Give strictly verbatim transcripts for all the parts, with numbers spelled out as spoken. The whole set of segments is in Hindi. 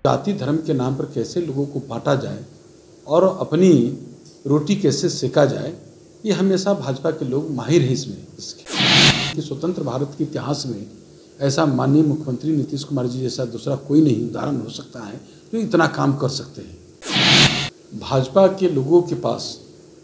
जाति धर्म के नाम पर कैसे लोगों को बांटा जाए और अपनी रोटी कैसे सेका जाए, ये हमेशा भाजपा के लोग माहिर हैं इसमें। इसके कि स्वतंत्र भारत के इतिहास में ऐसा माननीय मुख्यमंत्री नीतीश कुमार जी जैसा दूसरा कोई नहीं उदाहरण हो सकता है जो इतना काम कर सकते हैं। भाजपा के लोगों के पास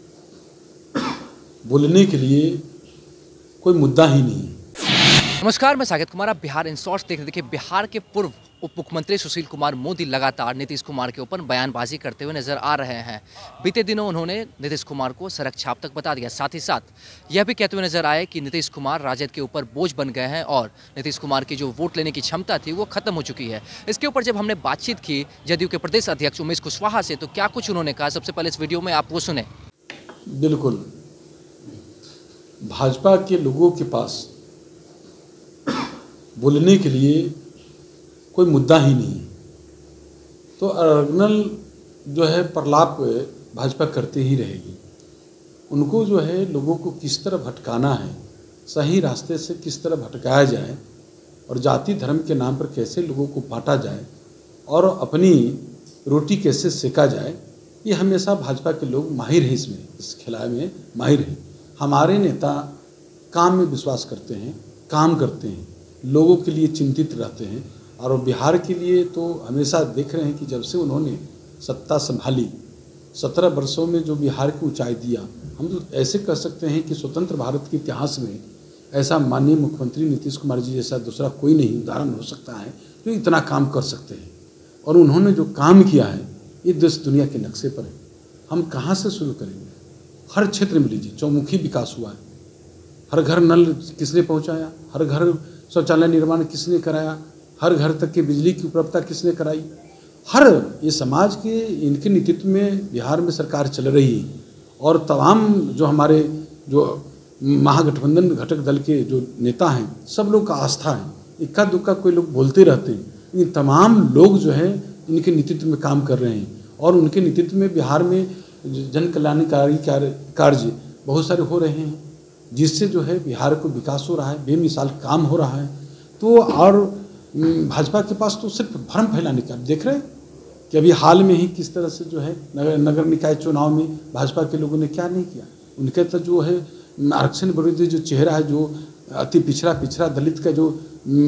बोलने के लिए कोई मुद्दा ही नहीं है। नमस्कार, मैं साकेत कुमार। आप बिहार इंसॉर्ट्स देख रहे। देखिए, बिहार के पूर्व उप मुख्यमंत्री सुशील कुमार मोदी लगातार नीतीश कुमार के ऊपर बयानबाजी करते हुए नजर आ रहे हैं। बीते दिनों उन्होंने नीतीश कुमार को सड़क छाप तक बता दिया। साथ ही साथ यह भी कहते हुए नजर आए कि नीतीश कुमार राजद के ऊपर बोझ बन गए हैं और नीतीश कुमार की जो वोट लेने की क्षमता थी वो खत्म हो चुकी है। इसके ऊपर जब हमने बातचीत की जदयू के प्रदेश अध्यक्ष उमेश कुशवाहा से, तो क्या कुछ उन्होंने कहा, सबसे पहले इस वीडियो में आप वो सुने। बिल्कुल, भाजपा के लोगों के पास बोलने के लिए कोई मुद्दा ही नहीं है, तो अर्गनल जो है प्रलाप भाजपा करते ही रहेगी। उनको जो है लोगों को किस तरह भटकाना है, सही रास्ते से किस तरह भटकाया जाए और जाति धर्म के नाम पर कैसे लोगों को बांटा जाए और अपनी रोटी कैसे सेका जाए, ये हमेशा भाजपा के लोग माहिर हैं इसमें, इस खिलाड़ी में माहिर हैं। हमारे नेता काम में विश्वास करते हैं, काम करते हैं, लोगों के लिए चिंतित रहते हैं और बिहार के लिए तो हमेशा देख रहे हैं कि जब से उन्होंने सत्ता संभाली, सत्रह वर्षों में जो बिहार की ऊंचाई दिया, हम तो ऐसे कह सकते हैं कि स्वतंत्र भारत के इतिहास में ऐसा माननीय मुख्यमंत्री नीतीश कुमार जी जैसा दूसरा कोई नहीं उदाहरण हो सकता है जो इतना काम कर सकते हैं। और उन्होंने जो काम किया है ये देश दुनिया के नक्शे पर है। हम कहाँ से शुरू करेंगे? हर क्षेत्र में लीजिए, चौमुखी विकास हुआ है, हर घर नल किसने पहुँचाया, हर घर शौचालय निर्माण किसने कराया, हर घर तक की बिजली की उपलब्धता किसने कराई। हर ये समाज के इनके नेतृत्व में बिहार में सरकार चल रही है और तमाम जो हमारे जो महागठबंधन घटक दल के जो नेता हैं सब लोग का आस्था है। इक्का दुक्का कोई लोग बोलते रहते हैं, ये तमाम लोग जो है इनके नेतृत्व में काम कर रहे हैं और उनके नेतृत्व में बिहार में जन कल्याणकारी कार्य बहुत सारे हो रहे हैं, जिससे जो है बिहार को विकास हो रहा है, बेमिसाल काम हो रहा है। तो और भाजपा के पास तो सिर्फ भ्रम फैलाने का, देख रहे हैं कि अभी हाल में ही किस तरह से जो है नगर नगर निकाय चुनाव में भाजपा के लोगों ने क्या नहीं किया। उनके तो जो है आरक्षण विरोधी जो चेहरा है, जो अति पिछड़ा पिछड़ा दलित का जो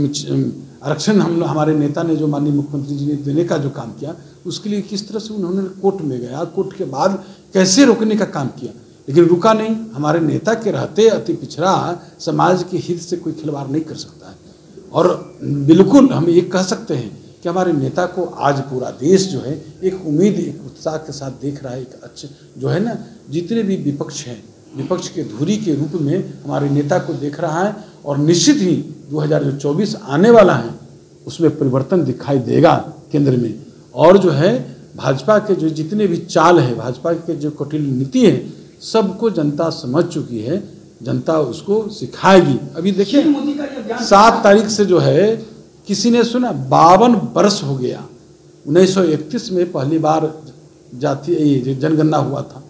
आरक्षण हम हमारे नेता ने जो माननीय मुख्यमंत्री जी ने देने का जो काम किया, उसके लिए किस तरह से उन्होंने कोर्ट में गया, कोर्ट के बाद कैसे रोकने का काम किया, लेकिन रुका नहीं। हमारे नेता के रहते अति पिछड़ा समाज के हित से कोई खिलवाड़ नहीं कर सकता है। और बिल्कुल हम ये कह सकते हैं कि हमारे नेता को आज पूरा देश जो है एक उम्मीद, एक उत्साह के साथ देख रहा है। एक अच्छे जो है ना, जितने भी विपक्ष हैं, विपक्ष के धुरी के रूप में हमारे नेता को देख रहा है और निश्चित ही दो हज़ार चौबीस आने वाला है, उसमें परिवर्तन दिखाई देगा केंद्र में। और जो है भाजपा के जो जितने भी चाल है, भाजपा के जो कुटिल नीति है, सबको जनता समझ चुकी है, जनता उसको सिखाएगी। अभी देखिए सात तारीख से जो है, किसी ने सुना बावन वर्ष हो गया, उन्नीस सौ इकतीस में पहली बार जाति जनगणना हुआ था।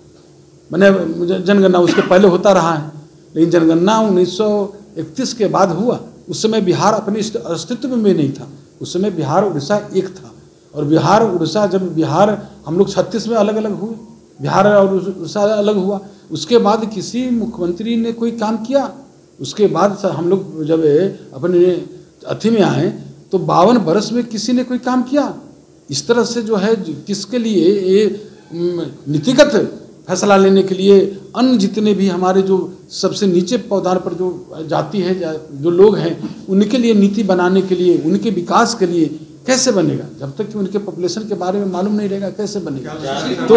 मैंने जनगणना उसके पहले होता रहा है, लेकिन जनगणना उन्नीस सौ इकतीस के बाद हुआ। उस समय बिहार अपने अस्तित्व में नहीं था, उस समय बिहार उड़ीसा एक था। और बिहार उड़ीसा, जब बिहार हम लोग छत्तीस में अलग अलग हुए, बिहार और उड़ीसा अलग हुआ, उसके बाद किसी मुख्यमंत्री ने कोई काम किया। उसके बाद हम लोग जब अपने अथी में आए तो बावन वर्ष में किसी ने कोई काम किया। इस तरह से जो है किसके लिए ये नीतिगत फैसला लेने के लिए अन्य जितने भी हमारे जो सबसे नीचे पौधार पर जो जाति है, जो लोग हैं, उनके लिए नीति बनाने के लिए, उनके विकास के लिए कैसे बनेगा? जब तक कि उनके पॉपुलेशन के बारे में मालूम नहीं रहेगा कैसे बनेगा? तो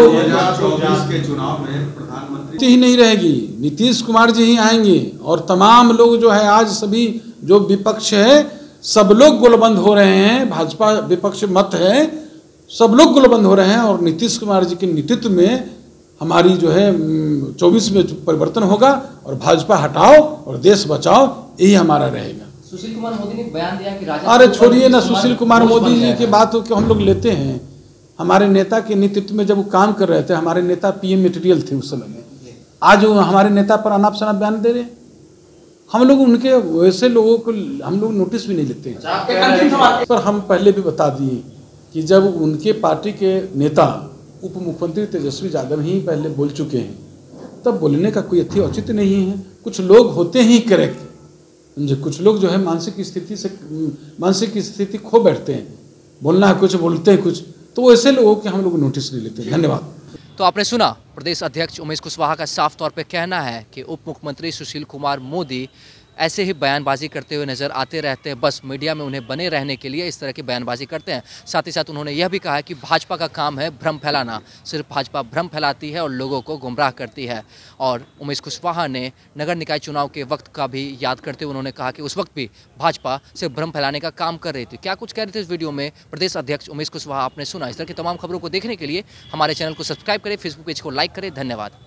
के चुनाव में प्रधानमंत्री ही नहीं रहेगी, नीतीश कुमार जी ही आएंगे और तमाम लोग जो है आज सभी जो विपक्ष है सब लोग गोलबंद हो रहे हैं। भाजपा विपक्ष मत है, सब लोग गोलबंद हो रहे हैं और नीतीश कुमार जी के नेतृत्व में हमारी जो है चौबीस में परिवर्तन होगा और भाजपा हटाओ और देश बचाओ, यही हमारा रहेगा। सुशील कुमार मोदी ने बयान दिया कि राजद, अरे छोड़िए ना सुशील कुमार मोदी जी की बात हो कि हम लोग लेते हैं। हमारे नेता के नेतृत्व में जब वो काम कर रहे थे, हमारे नेता पीएम मटेरियल थे उस समय में, आज वो हमारे नेता पर अनाप शनाप बयान दे रहे हैं। हम लोग उनके वैसे लोगों को हम लोग नोटिस भी नहीं लेते हैं। पर हम पहले भी बता दिए कि जब उनके पार्टी के नेता उप मुख्यमंत्री तेजस्वी यादव ही पहले बोल चुके हैं, तब बोलने का कोई अति औचित्य नहीं है। कुछ लोग होते ही करेक्ट, जो कुछ लोग जो है मानसिक स्थिति से मानसिक स्थिति खो बैठते हैं, बोलना है कुछ, बोलते हैं कुछ, तो ऐसे लोगों के हम लोग नोटिस नहीं लेते। धन्यवाद। तो आपने सुना प्रदेश अध्यक्ष उमेश कुशवाहा का साफ तौर पे कहना है कि उप मुख्यमंत्री सुशील कुमार मोदी ऐसे ही बयानबाजी करते हुए नजर आते रहते हैं, बस मीडिया में उन्हें बने रहने के लिए इस तरह की बयानबाजी करते हैं। साथ ही साथ उन्होंने यह भी कहा है कि भाजपा का काम है भ्रम फैलाना, सिर्फ भाजपा भ्रम फैलाती है और लोगों को गुमराह करती है। और उमेश कुशवाहा ने नगर निकाय चुनाव के वक्त का भी याद करते हुए उन्होंने कहा कि उस वक्त भी भाजपा सिर्फ भ्रम फैलाने का काम कर रही थी। क्या कुछ कह रहे थे इस वीडियो में प्रदेश अध्यक्ष उमेश कुशवाहा, आपने सुना। इस तरह की तमाम खबरों को देखने के लिए हमारे चैनल को सब्सक्राइब करें, फेसबुक पेज को लाइक करें। धन्यवाद।